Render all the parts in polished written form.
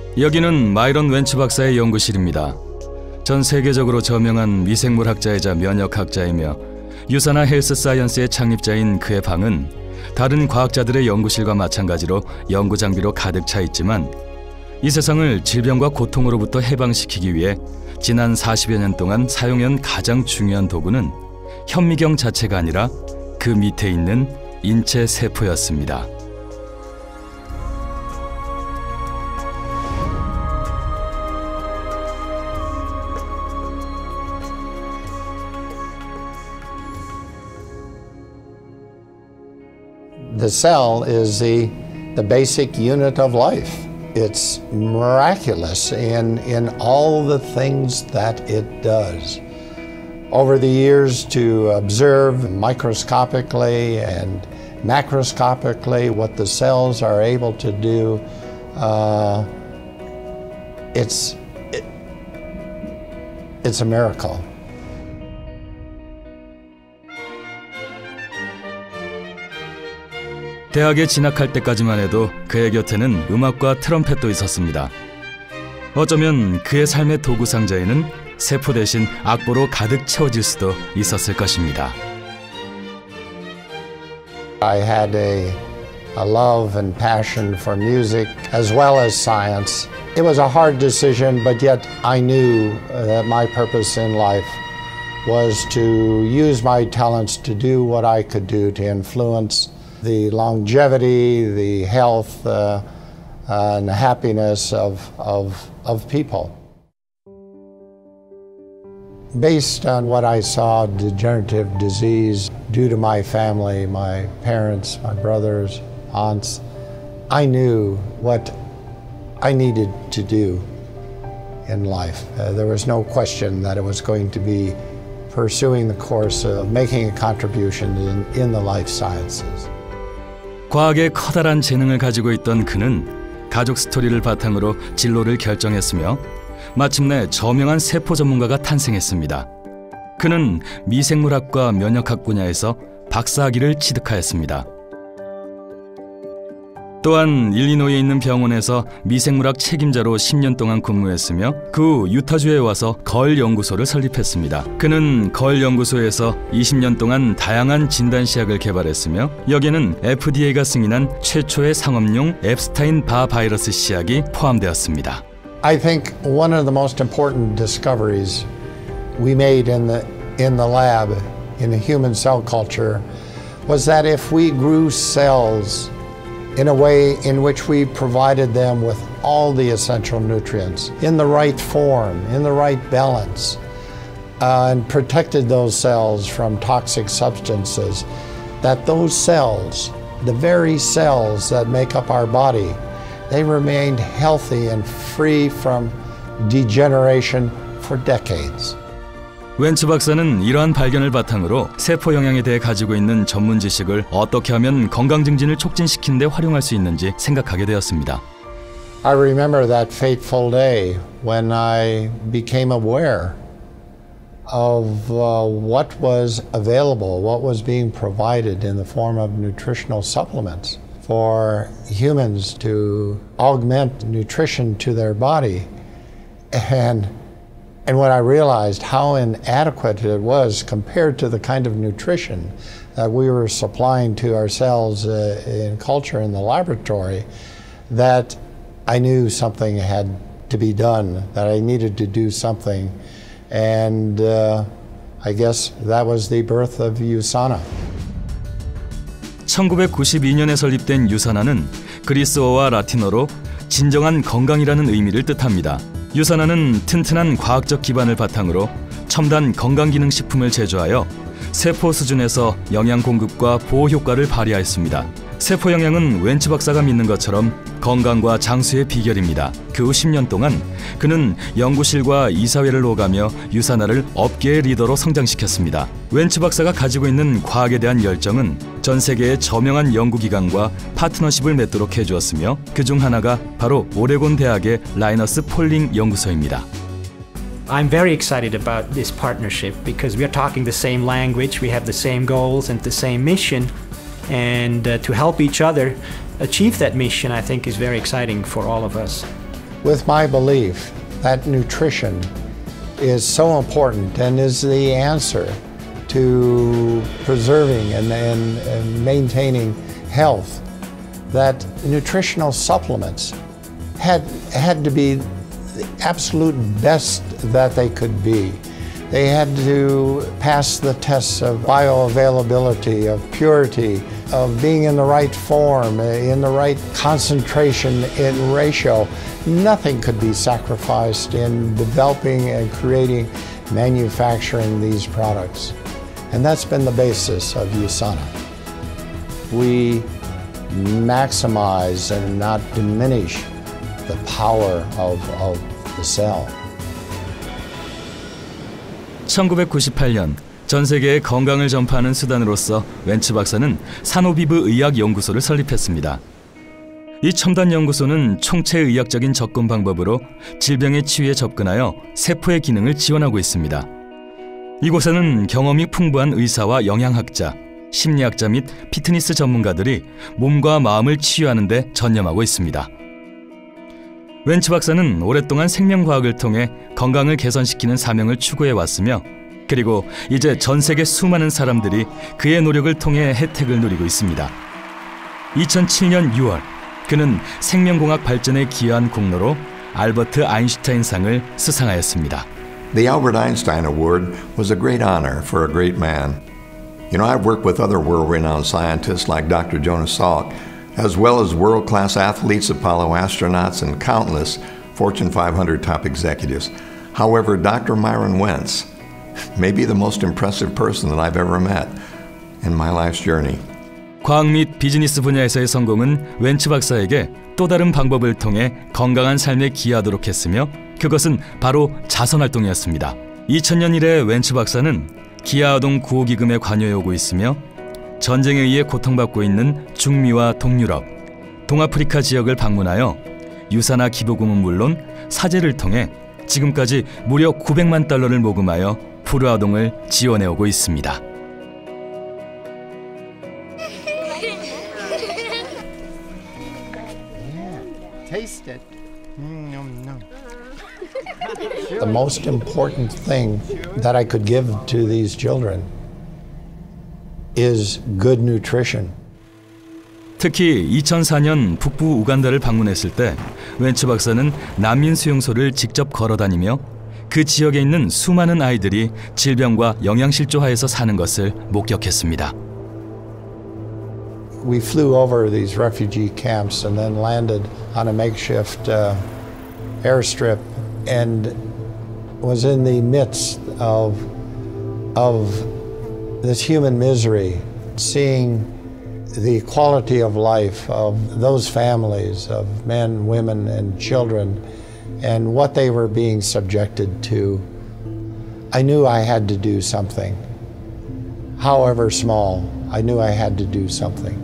여기는 마이런 웬츠 박사의 연구실입니다. 전 세계적으로 저명한 미생물학자이자 면역학자이며 유사나 헬스 사이언스의 창립자인 그의 방은 다른 과학자들의 연구실과 마찬가지로 연구 장비로 가득 차 있지만 이 세상을 질병과 고통으로부터 해방시키기 위해 지난 40여 년 동안 사용해온 가장 중요한 도구는 현미경 자체가 아니라 그 밑에 있는 인체 세포였습니다. The cell is the basic unit of life. It's miraculous in all the things that it does. Over the years, to observe microscopically and macroscopically what the cells are able to do, it's a miracle. 대학에 진학할 때까지만 해도 그의 곁에는 음악과 트럼펫도 있었습니다. 어쩌면 그의 삶의 도구 상자에는 세포 대신 악보로 가득 채워질 수도 있었을 것입니다. I had a love and passion for music as well as science. It was a hard decision, but yet I knew that my purpose in life was to use my talents to do what I could do to influence the longevity, the health, and the happiness of people. Based on what I saw, degenerative disease, due to my family, my parents, my brothers, aunts, I knew what I needed to do in life. There was no question that it was going to be pursuing the course of making a contribution in the life sciences. 과학에 커다란 재능을 가지고 있던 그는 가족 스토리를 바탕으로 진로를 결정했으며 마침내 저명한 세포 전문가가 탄생했습니다. 그는 미생물학과 면역학 분야에서 박사학위를 취득하였습니다. 또한 일리노이에 있는 병원에서 미생물학 책임자로 10년 동안 근무했으며 그 후 유타주에 와서 걸 연구소를 설립했습니다. 그는 걸 연구소에서 20년 동안 다양한 진단 시약을 개발했으며 여기에는 FDA가 승인한 최초의 상업용 앱스타인 바 바이러스 시약이 포함되었습니다. I think one of the most important discoveries we made in the lab in the human cell culture was that if we grew cells in a way in which we provided them with all the essential nutrients in the right form, in the right balance, and protected those cells from toxic substances, that those cells, the very cells that make up our body, they remained healthy and free from degeneration for decades. 웬츠 박사는 이러한 발견을 바탕으로 세포 영양에 대해 가지고 있는 전문 지식을 어떻게 하면 건강 증진을 촉진시키는 데 활용할 수 있는지 생각하게 되었습니다. I remember that fateful day when I became aware of what was available, what was being provided in the form of nutritional supplements for humans to augment nutrition to their body. And when I realized how inadequate it was compared to the kind of nutrition that we were supplying to ourselves in culture in the laboratory, that I knew something had to be done, that I needed to do something. And I guess that was the birth of USANA. 1992년에 설립된 유사나는 그리스어와 라틴어로 진정한 건강이라는 의미를 뜻합니다. 유사나는 튼튼한 과학적 기반을 바탕으로 첨단 건강기능식품을 제조하여 세포 수준에서 영양 공급과 보호 효과를 발휘하였습니다. 세포 영양은 웬츠 박사가 믿는 것처럼 건강과 장수의 비결입니다. 그 후 10년 동안 그는 연구실과 이사회를 오가며 유사나를 업계의 리더로 성장시켰습니다. 웬츠 박사가 가지고 있는 과학에 대한 열정은 전 세계의 저명한 연구기관과 파트너십을 맺도록 해주었으며 그중 하나가 바로 오레곤 대학의 라이너스 폴링 연구소입니다. I'm very excited about this partnership because we are talking the same language, we have the same goals and the same mission, and to help each other achieve that mission, I think, is very exciting for all of us. with my belief that nutrition is so important and is the answer to preserving and maintaining health, that nutritional supplements had to be the absolute best that they could be. They had to pass the tests of bioavailability, of purity, of being in the right form, in the right concentration and ratio. Nothing could be sacrificed in developing and creating, manufacturing these products. And that's been the basis of USANA. We maximize and not diminish the power of the cell. 1998년 전 세계에 건강을 전파하는 수단으로서 웬츠 박사는 산오비브 의학연구소를 설립했습니다. 이 첨단 연구소는 총체의학적인 접근 방법으로 질병의 치유에 접근하여 세포의 기능을 지원하고 있습니다. 이곳에는 경험이 풍부한 의사와 영양학자, 심리학자 및 피트니스 전문가들이 몸과 마음을 치유하는 데 전념하고 있습니다. 웬츠 박사는 오랫동안 생명과학을 통해 건강을 개선시키는 사명을 추구해 왔으며, 그리고 이제 전 세계 수많은 사람들이 그의 노력을 통해 혜택을 누리고 있습니다. 2007년 6월 그는 생명공학 발전에 기여한 공로로 알버트 아인슈타인상을 수상하였습니다. The Albert Einstein Award was a great honor for a great man. You know, I've worked with other world-renowned scientists like Dr. Jonas Salk, as well as world-class athletes, Apollo astronauts, and countless Fortune 500 top executives. However, Dr. Myron Wentz may be the most impressive person that I've ever met in my life's journey. 과학 및 비즈니스 분야에서의 성공은 웬츠 박사에게 또 다른 방법을 통해 건강한 삶에 기여하도록 했으며, 그것은 바로 자선활동이었습니다. 2000년 이래 웬츠 박사는 기아아동 구호기금에 관여해 오고 있으며, 전쟁에 의해 고통받고 있는 중미와 동유럽, 동아프리카 지역을 방문하여 유사나 기부금은 물론 사제를 통해 지금까지 무려 900만 달러를 모금하여 불우아동을 지원해 오고 있습니다. Taste it. The most important thing that I could give to these children is good nutrition. 특히 2004년 북부 우간다를 방문했을 때 웬츠 박사는 난민 수용소를 직접 걸어다니며 그 지역에 있는 수많은 아이들이 질병과 영양실조하에서 사는 것을 목격했습니다. We flew over these refugee camps and then landed on a makeshift airstrip and was in the midst of this human misery, seeing the quality of life of those families of men, women, and children and what they were being subjected to. I knew I had to do something. However small, I knew I had to do something.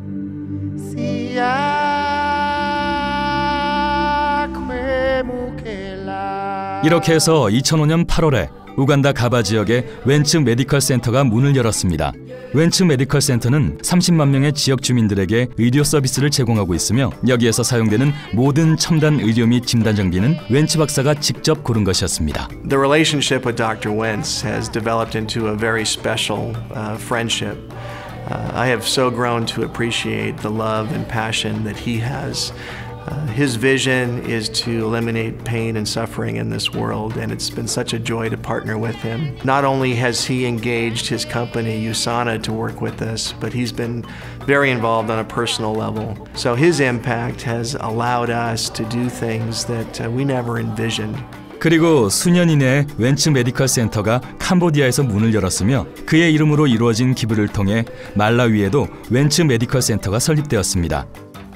이렇게 해서 2005년 8월에 우간다 가바 지역에 웬츠 메디컬 센터가 문을 열었습니다. 웬츠 메디컬 센터는 30만 명의 지역 주민들에게 의료 서비스를 제공하고 있으며, 여기에서 사용되는 모든 첨단 의료 및 진단 장비는 웬츠 박사가 직접 고른 것이었습니다. The relationship with Dr. Wentz has developed into a very special friendship. I have so grown to appreciate the love and passion that he has. His vision is to eliminate pain and suffering in this world, and it's been such a joy to partner with him. Not only has he engaged his company, USANA, to work with us, but he's been very involved on a personal level. So his impact has allowed us to do things that we never envisioned. 그리고 수년 이내에 웬츠 메디컬 센터가 캄보디아에서 문을 열었으며, 그의 이름으로 이루어진 기부를 통해 말라위에도 웬츠 메디컬 센터가 설립되었습니다.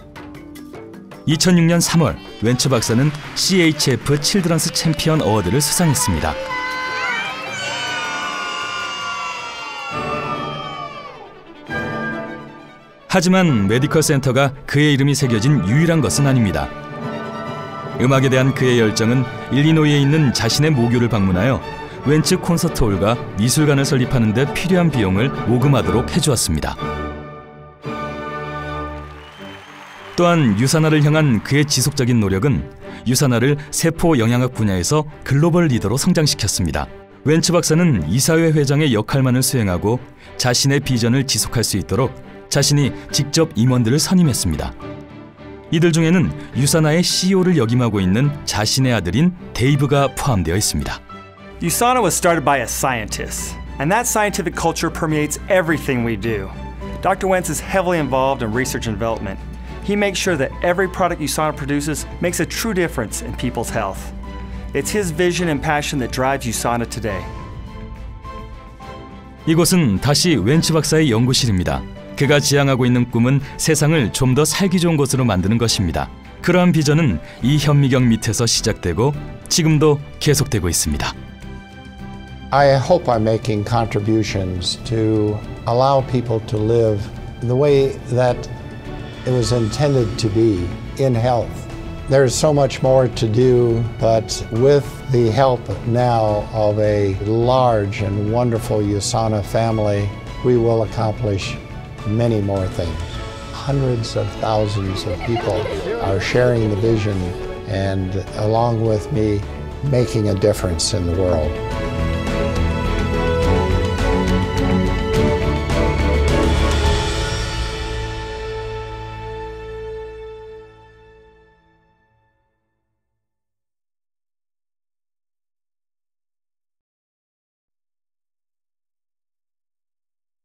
2006년 3월 웬츠 박사는 CHF 칠드런스 챔피언 어워드를 수상했습니다. 하지만 메디컬 센터가 그의 이름이 새겨진 유일한 것은 아닙니다. 음악에 대한 그의 열정은 일리노이에 있는 자신의 모교를 방문하여 웬츠 콘서트홀과 미술관을 설립하는 데 필요한 비용을 모금하도록 해주었습니다. 또한 유사나를 향한 그의 지속적인 노력은 유산화를 세포 영양학 분야에서 글로벌 리더로 성장시켰습니다. 웬츠 박사는 이사회 회장의 역할만을 수행하고 자신의 비전을 지속할 수 있도록 자신이 직접 임원들을 선임했습니다. 이들 중에는 유산화의 CEO를 역임하고 있는 자신의 아들인 데이브가 포함되어 있습니다. USANA was started by a scientist, and that scientific culture permeates everything we do. Dr. Wentz is heavily involved in research and development. He makes sure that every product USANA produces makes a true difference in people's health. It's his vision and passion that drives USANA today. 이곳은 다시 웬츠 박사의 연구실입니다. 그가 지향하고 있는 꿈은 세상을 좀 더 살기 좋은 곳으로 만드는 것입니다. 그러한 비전은 이 현미경 밑에서 시작되고 지금도 계속되고 있습니다. I hope I'm making contributions to allow people to live the way that it was intended to be in health. There's so much more to do, but with the help now of a large and wonderful USANA family, we will accomplish many more things. Hundreds of thousands of people are sharing the vision and, along with me, making a difference in the world.